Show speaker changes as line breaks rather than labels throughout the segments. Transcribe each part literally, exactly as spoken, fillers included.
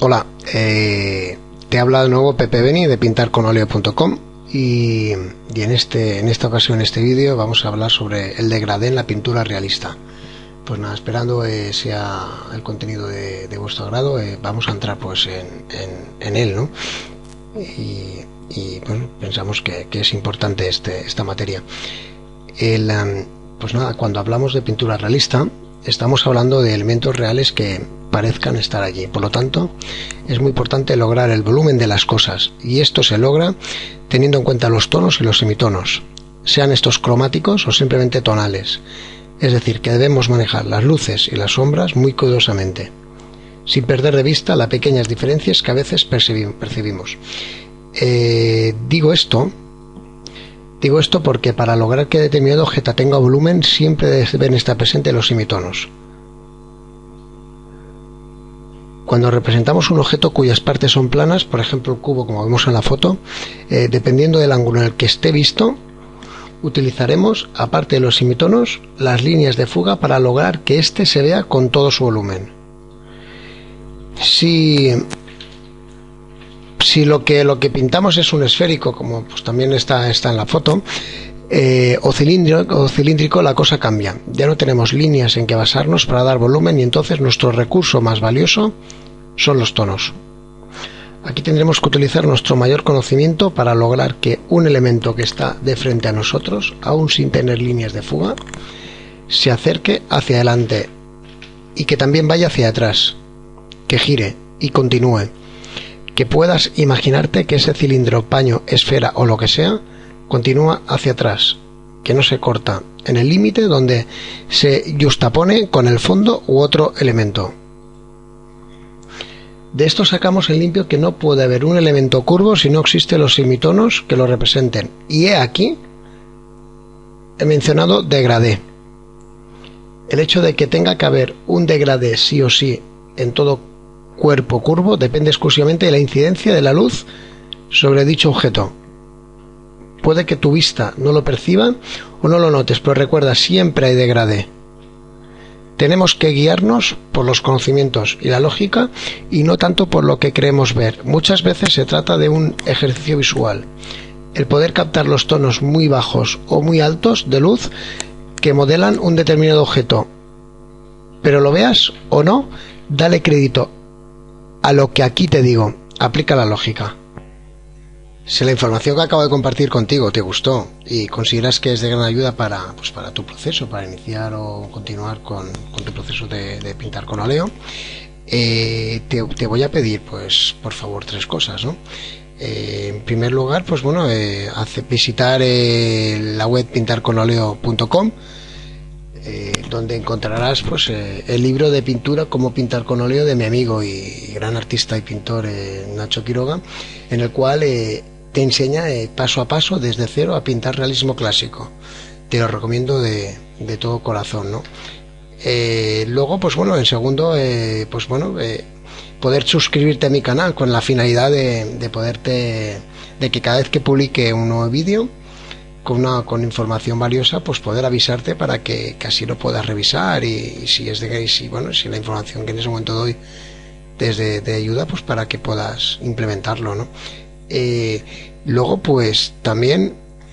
Hola, eh, te habla de nuevo Pepe Beni de pintar con óleo punto com y, y en, este, en esta ocasión, en este vídeo, vamos a hablar sobre el degradé en la pintura realista. Pues nada, esperando eh, sea el contenido de, de vuestro agrado, eh, vamos a entrar pues en, en, en él, ¿no? Y, y bueno, pensamos que, que es importante este, esta materia. El, pues nada, cuando hablamos de pintura realista, estamos hablando de elementos reales que parezcan estar allí. Por lo tanto, es muy importante lograr el volumen de las cosas, y esto se logra teniendo en cuenta los tonos y los semitonos, sean estos cromáticos o simplemente tonales. Es decir, que debemos manejar las luces y las sombras muy cuidadosamente, sin perder de vista las pequeñas diferencias que a veces percibimos. Eh, digo esto Digo esto porque para lograr que determinado objeto tenga volumen siempre deben estar presentes los semitonos. Cuando representamos un objeto cuyas partes son planas, por ejemplo el cubo como vemos en la foto, eh, dependiendo del ángulo en el que esté visto, utilizaremos, aparte de los semitonos, las líneas de fuga para lograr que éste se vea con todo su volumen. Si... Si lo que lo que pintamos es un esférico, como pues también está, está en la foto, eh, o, cilíndrico, o cilíndrico, la cosa cambia. Ya no tenemos líneas en que basarnos para dar volumen, y entonces nuestro recurso más valioso son los tonos. Aquí tendremos que utilizar nuestro mayor conocimiento para lograr que un elemento que está de frente a nosotros, aún sin tener líneas de fuga, se acerque hacia adelante y que también vaya hacia atrás, que gire y continúe. Que puedas imaginarte que ese cilindro, paño, esfera o lo que sea continúa hacia atrás, que no se corta en el límite donde se justapone con el fondo u otro elemento. De esto sacamos en limpio que no puede haber un elemento curvo si no existen los semitonos que lo representen, y he aquí he mencionado degradé. El hecho de que tenga que haber un degradé sí o sí en todo cuerpo curvo depende exclusivamente de la incidencia de la luz sobre dicho objeto. Puede que tu vista no lo perciba o no lo notes, pero recuerda, siempre hay degradé. Tenemos que guiarnos por los conocimientos y la lógica y no tanto por lo que creemos ver. Muchas veces se trata de un ejercicio visual, el poder captar los tonos muy bajos o muy altos de luz que modelan un determinado objeto. Pero lo veas o no, dale crédito a lo que aquí te digo, aplica la lógica. Si la información que acabo de compartir contigo te gustó y consideras que es de gran ayuda para, pues para tu proceso, para iniciar o continuar con, con tu proceso de, de pintar con óleo, eh, te, te voy a pedir, pues, por favor, tres cosas, ¿no? Eh, en primer lugar, pues bueno, eh, hace, visitar eh, la web pintar con óleo punto com, Eh, donde encontrarás pues eh, el libro de pintura Cómo pintar con óleo de mi amigo y gran artista y pintor eh, Nacho Quiroga, en el cual eh, te enseña eh, paso a paso desde cero a pintar realismo clásico. Te lo recomiendo de, de todo corazón, ¿no? Eh, luego pues bueno, en segundo eh, pues bueno eh, poder suscribirte a mi canal con la finalidad de, de poderte de que cada vez que publique un nuevo vídeo Con, una, con información valiosa, pues poder avisarte para que, que así lo puedas revisar y, y si es de y si, bueno, si la información que en ese momento doy desde de ayuda, pues para que puedas implementarlo, ¿no? Eh, luego pues también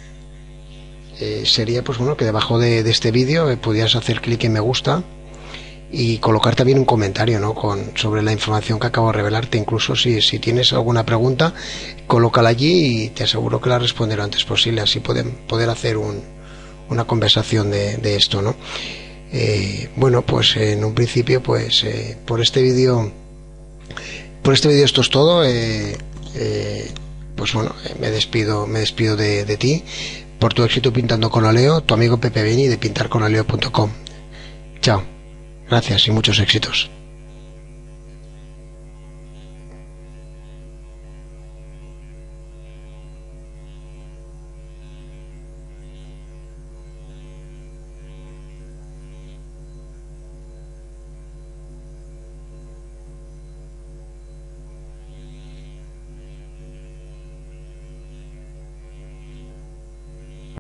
eh, sería pues bueno que debajo de, de este vídeo eh, pudieras hacer clic en me gusta y colocar también un comentario, ¿no? Con, sobre la información que acabo de revelarte. Incluso si, si tienes alguna pregunta, colócala allí y te aseguro que la responderé lo antes posible, así pueden poder hacer un, una conversación de, de esto, ¿no? Eh, bueno, pues en un principio, pues eh, por este vídeo por este vídeo esto es todo. eh, eh, pues bueno, me despido me despido de, de ti. Por tu éxito pintando con óleo, tu amigo Pepe Beni de pintar con óleo punto com. Chao. Gracias y muchos éxitos.